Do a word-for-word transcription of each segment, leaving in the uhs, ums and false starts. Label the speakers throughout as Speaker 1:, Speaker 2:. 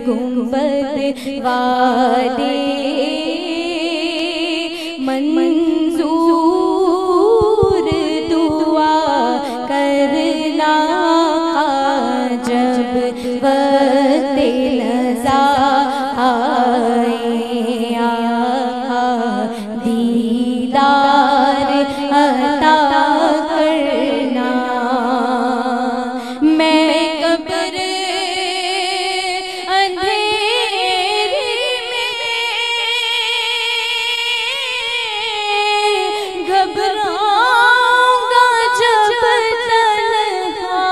Speaker 1: گنبد والے منظور دعا کرنا جب وقت لزا آئے آقا دیدار عطا کرنا میں قبر اندھیری میں گھبراؤں گا جب تنہا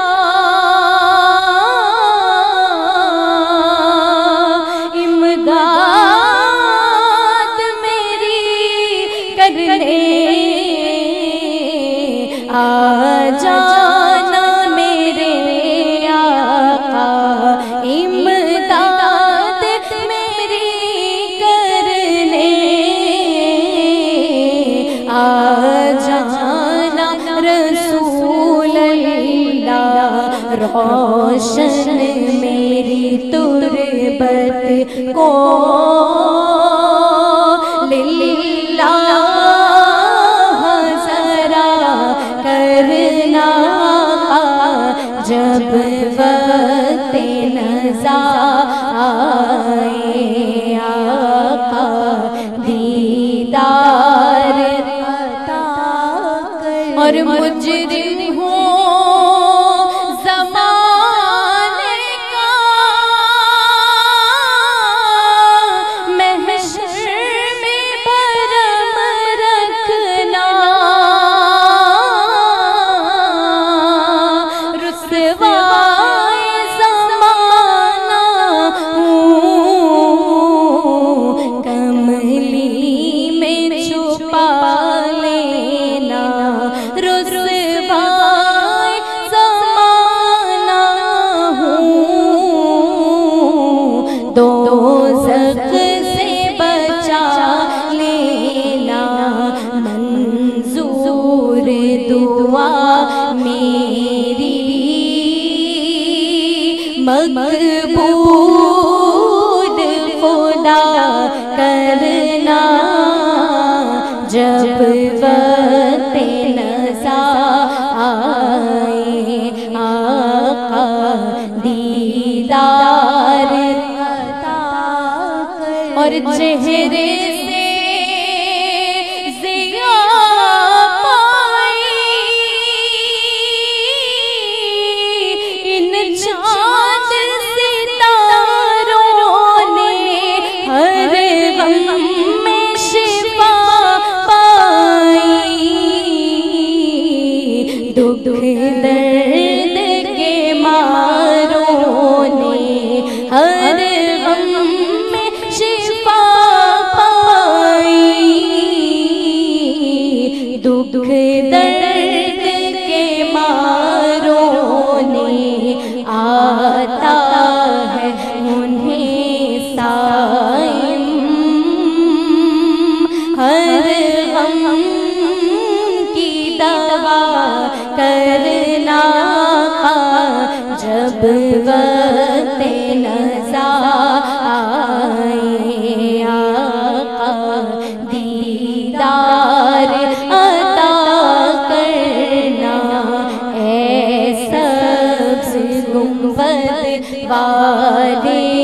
Speaker 1: امداد میری کرنے آ جانا میرے آقا امداد میری کرنے آ جانا رسول اللہ روشن میری تربت کو للہ کرنا جب وقت نزا آئے آقا دیدار عطا کرنا اور مجرم ہوں زمانے کا محشر میں برم رکھنا رسوائے زمانہ ہوں کملی میں چھپا لینا رسوائے زمانہ ہوں دوزخ سے بچا لینا منظور دعا میری مقبول خدا کرنا جب وقت نزا آئے آقا دیدار عطا کرنا اور چہرے سے ضیا پائی ان چاند ستاروں نے ہر غم میں شفا پائی دکھ درد کے ماروں نے ہر غم میں شفا پائی دکھ درد کے ماروں نے آتا ہے انہیں سائم ہر غم کی دوا کرنا جب وقت نزا آئے آقا دیدار عطا کرنا اے سبز گنبد والے